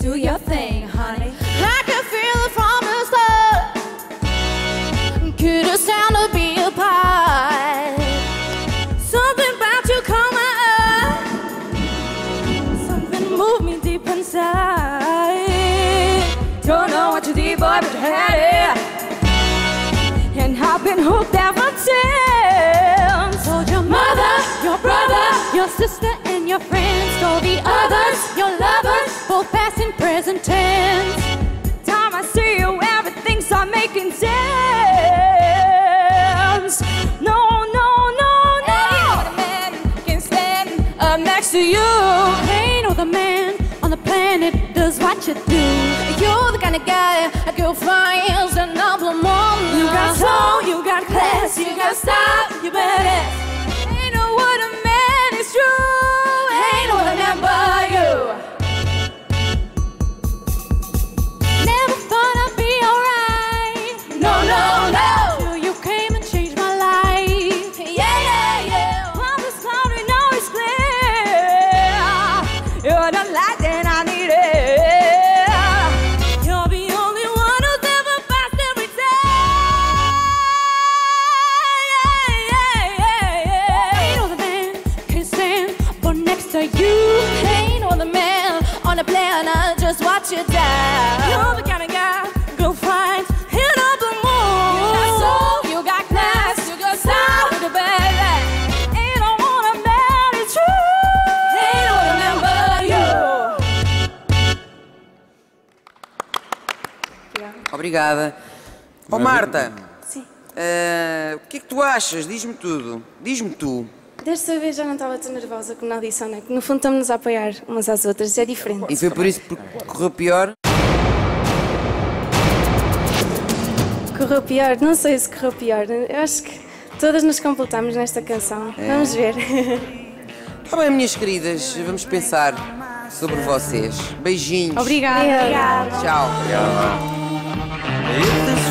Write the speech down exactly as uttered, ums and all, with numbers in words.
do your thing, honey. I can feel it from the start. Could a sound to be apart. Something about you caught my eye. Something moved me deep inside. Don't know what you did, boy, but you had it. And I've been hooked ever since. Told your mother, your brother, your sister, and your friends. Told the others, your lovers, both past and present tense. The time I see you, everything starts making sense. No, no, no, no. Ain't no man can stand up next to you. Ain't no other man on the planet does what you do. You're the kind of guy a girl finds an album on. You got soul, you got class, you got style, you badass. Ain't no other man is true. Ain't no other man but you. Never thought I'd be alright. No, no, no. Till you came and changed my life. Yeah, yeah, yeah. While this cloud we know is clear. You're the light that I needed. You're the only one who's ever passed every day. Yeah, yeah, yeah. Ain't no other man can stand but next to you. Ain't no other man on the planet just watch you die. You're the kind of guy go find hit up the moon. You got soul, you got class, you got style, you got bad. Ain't no other man, it's true. Ain't no other man but you. Obrigada. Ó, Marta, Sim. eh, o que é que tu achas? Diz-me tudo. Diz-me tu. Desta vez já não estava tão nervosa como na audição, né? Que no fundo estamos a apoiar umas às outras, é diferente. E foi por isso que correu pior? Correu pior? Não sei se correu pior. Eu acho que todas nos completamos nesta canção. Vamos ver. Tá bem, minhas queridas, vamos pensar sobre vocês. Beijinhos. Obrigada. Obrigada. Tchau. If the